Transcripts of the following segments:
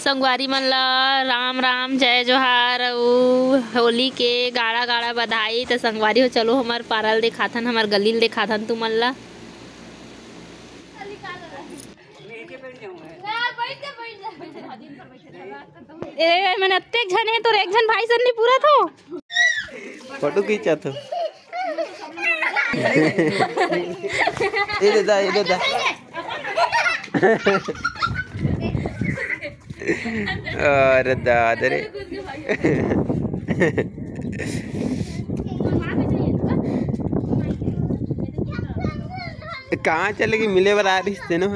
संगवारी मन ला राम राम जय जोहार। होली के गाड़ा गाड़ा बधाई। तो संगवारी हो चलो हमार पारल दिखाथन, हमार गलील दिखाथन तुमन ला। मैंने अत्ते जन है तो एक जन भाई सन नहीं पूरा थो फोटो खींचा तो ये दादा अरे दादा रे कहाँ चलेगी मिले वाला रिश्ते न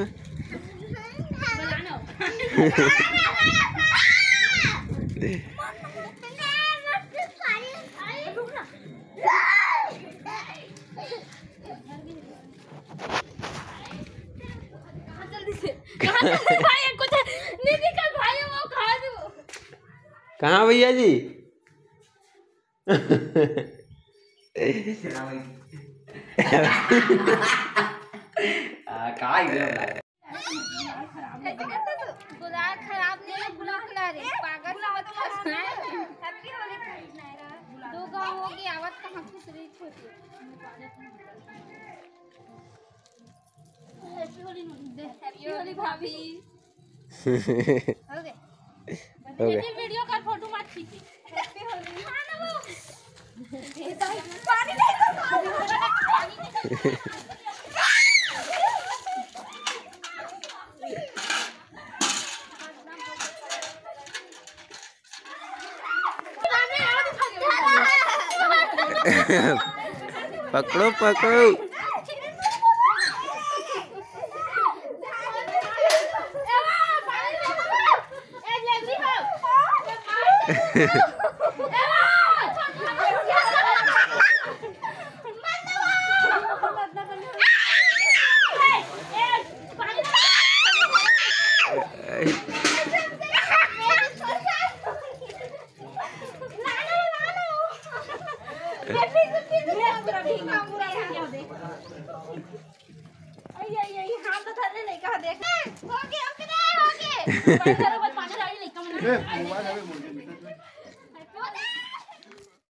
कहाँ भैया जी? गुलाब खराब नहीं, गुलाब खिला रे पागल हैप्पी होली दो गांव हो गई आवत कहां खुश रही छोटी हैप्पी होली भाभी हो गए वीडियो का फोटो मत खींची। हैप्पी होली हां ना वो पानी नहीं पकड़ो पकड़ो हो गए